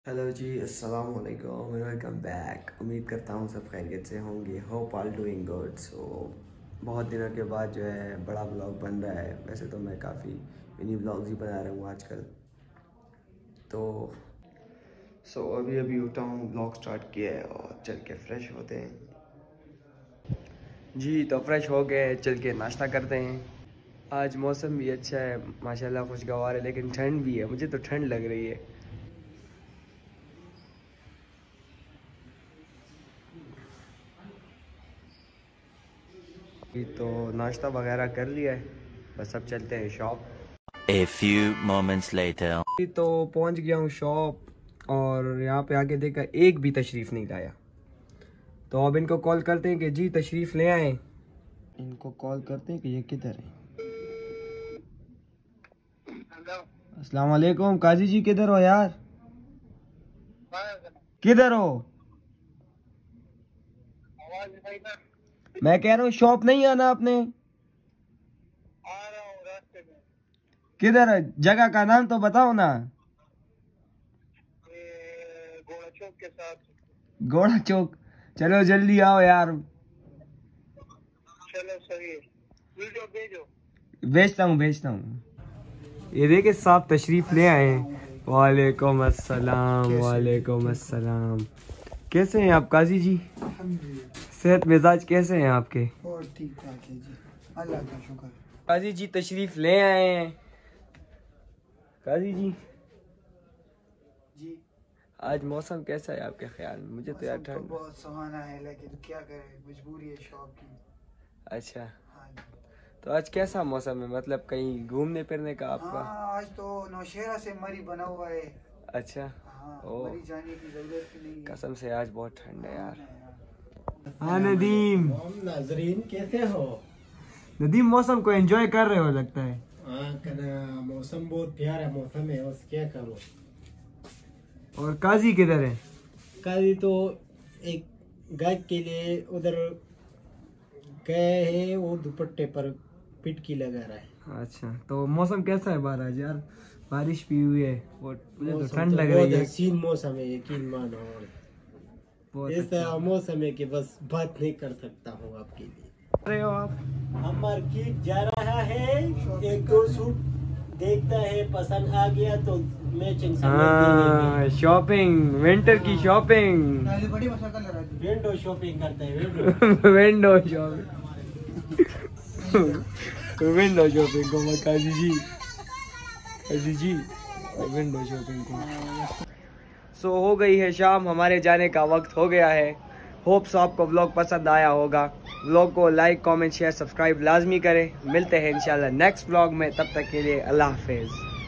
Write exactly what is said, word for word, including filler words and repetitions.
Hello जी, अस्सलाम वालेकुम, welcome back. उम्मीद करता हूँ सब खैरियत से होंगे। Hope all doing good. So बहुत दिनों के बाद जो है बड़ा ब्लॉग बन रहा है। वैसे तो मैं काफ़ी मिनी ब्लॉग्स ही बना रहा हूँ आजकल। तो सो so, अभी अभी उठा हूँ, ब्लॉग स्टार्ट किया है और चल के फ्रेश होते हैं जी। तो फ्रेश हो गए, चल के नाश्ता करते हैं। आज मौसम भी अच्छा है माशाल्लाह, खुशगवार है, लेकिन ठंड भी है। मुझे तो ठंड लग रही है। तो नाश्ता वगैरह कर लिया है, बस अब चलते हैं shop. A few moments later. तो पहुंच गया हूँ शॉप और यहाँ पे आके देखा एक भी तशरीफ़ नहीं लाया। तो अब इनको कॉल करते हैं कि जी तशरीफ़ ले आए। इनको कॉल करते हैं कि ये किधर है। अस्सलाम वालेकुम, काजी जी किधर हो यार? किधर हो? मैं कह रहा हूँ शॉप नहीं आना आपने। किधर है? जगह का नाम तो बताओ ना। घोड़ा चौक के साथ। घोड़ा चौक। चलो जल्दी आओ यार। चलो सही, वीडियो भेजो। भेजता हूँ भेजता हूँ। ये देखे साहब तशरीफ ले आए हैं। वालेकुम अस्सलाम। वालेकुम अस्सलाम। कैसे हैं आप काजी जी? सेहत मिजाज कैसे हैं आपके? और ठीक ठाक है जी, अल्लाह का शुक्र। काजी जी तशरीफ ले आए हैं। काजी जी जी आज मौसम कैसा है आपके ख्याल में? मुझे तो यार तो ठंड। बहुत सुहाना है, लेकिन क्या करें, मजबूरी है शौक की। अच्छा, हाँ जी। तो आज कैसा मौसम है? मतलब कहीं घूमने फिरने का आपका? हाँ, आज तो नौशेरा से मरी बना हुआ है। अच्छा। हाँ, ओ मरी जाने की जरूरत ही नहीं है। कसम से आज बहुत ठंड है यार। हाँ, हाँ नदीम, नाजरीन कैसे हो? नदीम मौसम को एंजॉय कर रहे हो लगता है। हाँ कना, मौसम बहुत प्यारा मौसम है, बस क्या करो। और काजी किधर है? काजी तो एक गाय के लिए उधर गए है, वो दुपट्टे पर पिटकी लगा रहा है। अच्छा, तो मौसम कैसा है बाहर आज यार? बारिश भी हुई है और मुझे तो मौसम ठंड तो लग बहुत रही है। हसीन मौसम है, यकीन मानो। बहुत ऐसा अच्छा। मौसम है कि बस बात नहीं कर सकता हूँ आपके लिए। रहे हो आप? हम मार्केट जा रहा है, एक दो सूट देखता है, पसंद आ गया तो मैचिंग हाँ, शॉपिंग, विंटर की शॉपिंग। बड़ी मशक्कत लगा दी। विंडो शॉपिंग करते हैं, window window shopping. Window shopping को काजी जी, काजी जी विंडो शॉपिंग को। सो so, हो गई है शाम, हमारे जाने का वक्त हो गया है। होप सो आपको व्लॉग पसंद आया होगा। व्लॉग को लाइक कमेंट शेयर सब्सक्राइब लाजमी करें। मिलते हैं इंशाल्लाह नेक्स्ट व्लॉग में, तब तक के लिए अल्लाह हाफिज़।